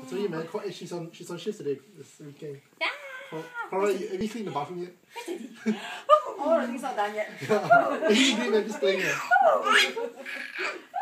tell you, man, she's on shift today this weekend. Yeah. Cora, have you cleaned the bathroom yet? Oh, I think it's not done yet. Yeah. Are you doing that just playing it?